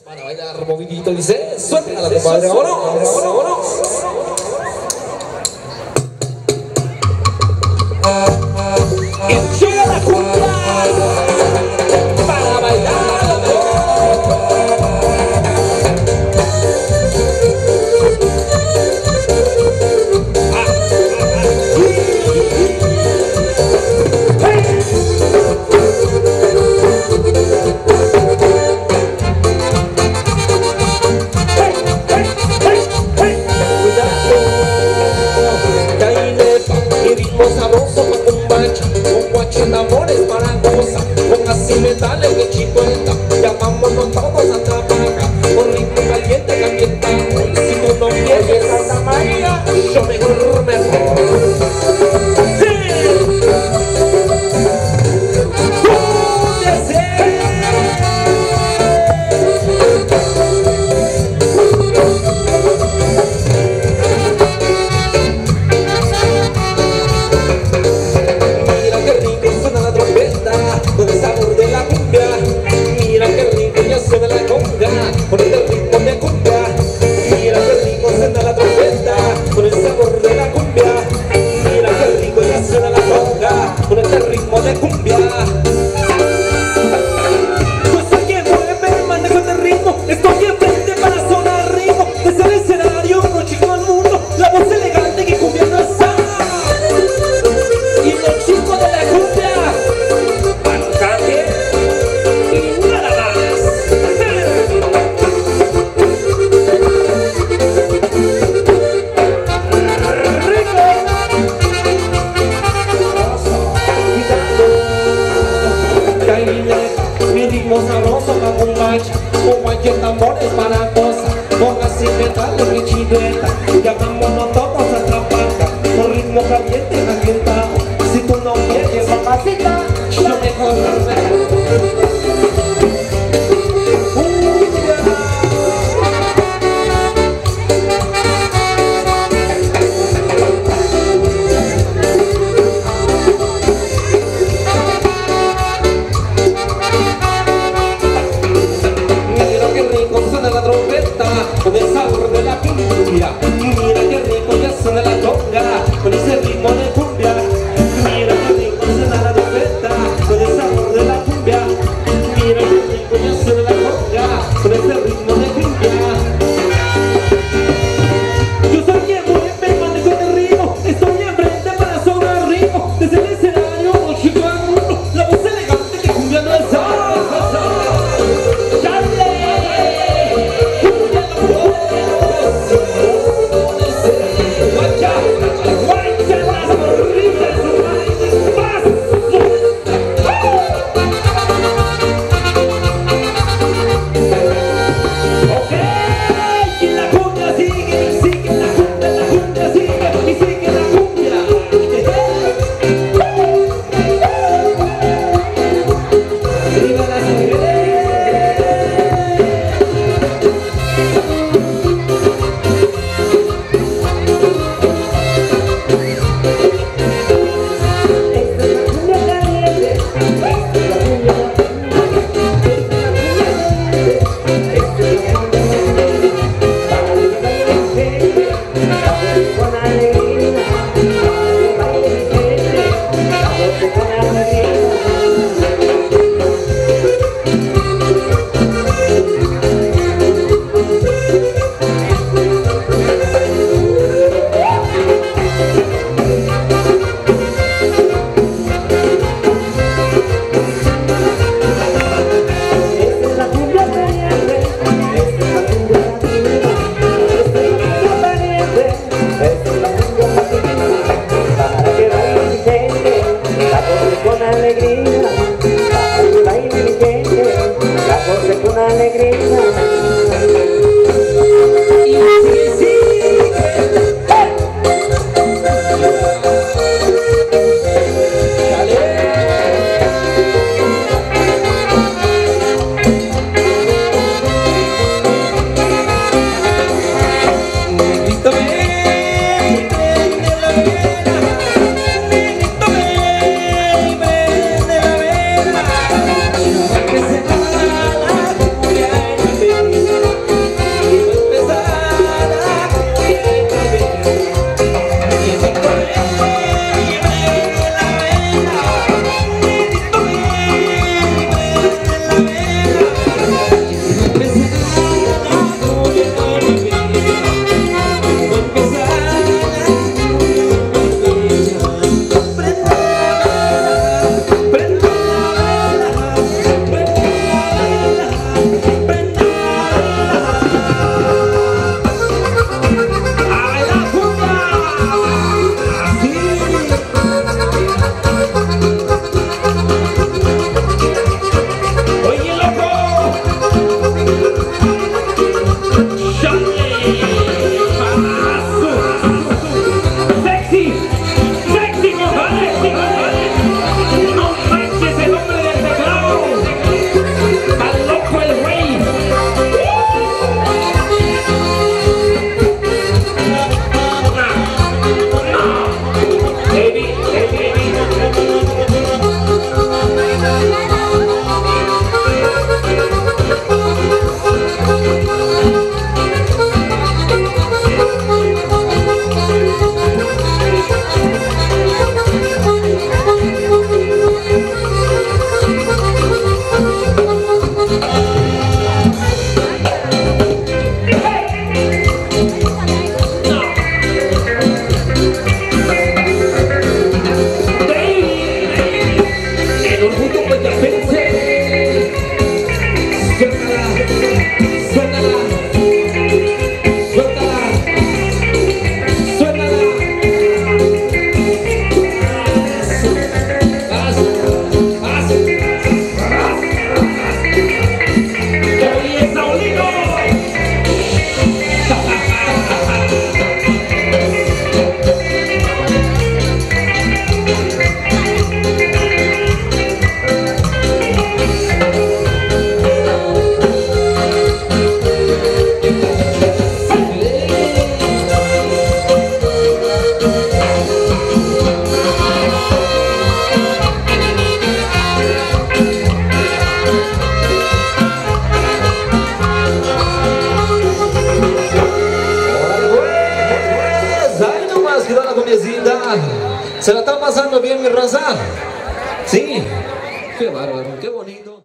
Para bailar movidito dice, suelta a la compadre, vámonos. Y llega la cumbia para bailar. Amores para goza, con así metales que chicueta, llamámonos todos a trabajar, con ritmo caliente que ambientamos, y si tú no quieres Santa María, yo mejor me voy. Por el ritmo de cumbia, mira que rico suena la trompeta, con el sabor de la cumbia, mira que rico ya suena la conga, con este ritmo de cumbia. Pues alguien mueve, manejo este ritmo, estoy enfrente para sonar ritmo, desde el escenario no chico al mundo, la voz elegante que cumbia no está, y los chicos de la cumbia, para cambie y nada más. Mi ritmo sabroso con un mancha, con cualquier tambores para cosa, con así metales que chiveta, llamámonos todos a trabajar, con ritmo caliente y ambientado, si tú no quieres mamacita, yo mejor no me con el sabor de la cumbia, mira que rico ya suena la conga, con ese ritmo de cumbia, mira que rico suena la trompeta, con el sabor de la cumbia, mira que rico ya suena la conga, con ese ritmo de cumbia. Yo soy quien mueve, manejo el ritmo, estoy enfrente para sonar ritmo, desde el escenario no chico al mundo, la voz elegante que cumbia no es ¿Se la están pasando bien, mi raza? Sí. Qué bárbaro, qué bonito.